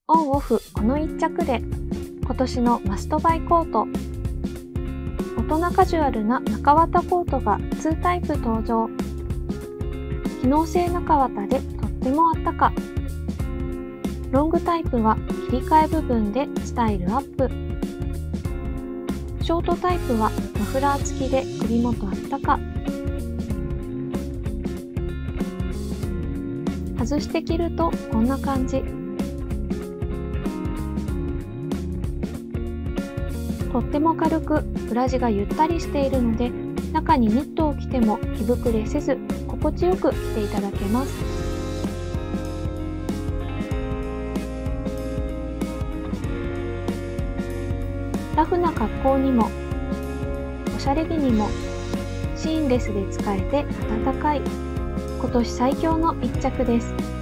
オンオフこの1着で今年のマストバイコート。大人カジュアルな中綿コートが2タイプ登場。機能性中綿でとってもあったか。ロングタイプは切り替え部分でスタイルアップ。ショートタイプはマフラー付きで首元あったか。外して着るとこんな感じ。とっても軽く裏地がゆったりしているので、中にニットを着ても着膨れせず心地よく着ていただけます。ラフな格好にもおしゃれ着にもシーンレスで使えて暖かい、今年最強の一着です。